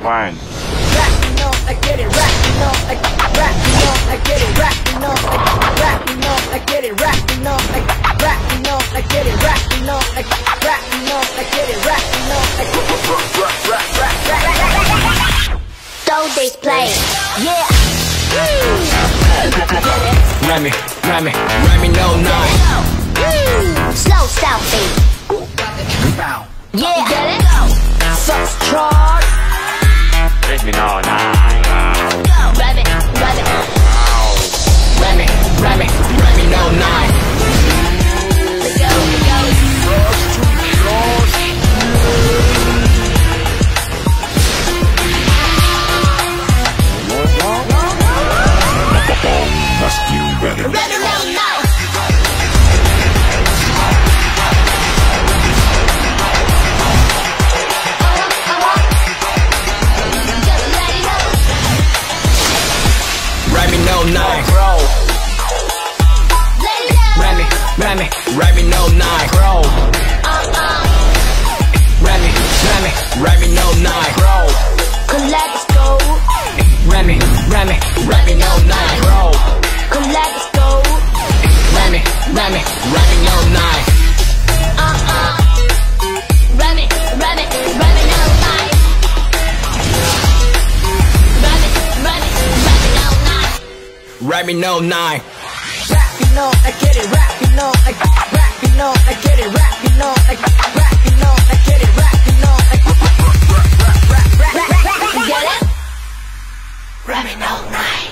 fine. Rapping on, I get it. Rapping on, I rapping on, I get it. Rapping on, rapping on, I get it. Rapping on, rapping on, I get it. Rapping on, rapping on, I get it. Rapping on, Throw this play, yeah. Remy, no nine. Slow selfie, yeah. Get it? Foxtrot. Remy no nine. Remy No nine. Let's go. Remy no nine. Remy no nine. Remy no nine. Remy no nine. Let's go. Remy no nine. Let's go. Remy no nine. Remy no nine. Remy no nine. rapping on, I get it. Rapping on, rapping on, I get it. Rapping on, rapping on, I get it. Rapping on, Get it? Remy no nine.